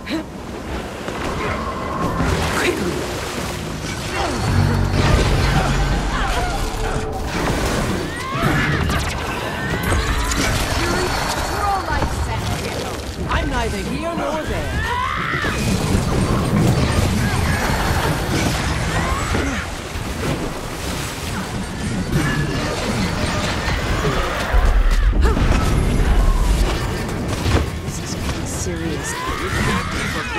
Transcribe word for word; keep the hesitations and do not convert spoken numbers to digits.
I'm neither here nor there. This is getting serious.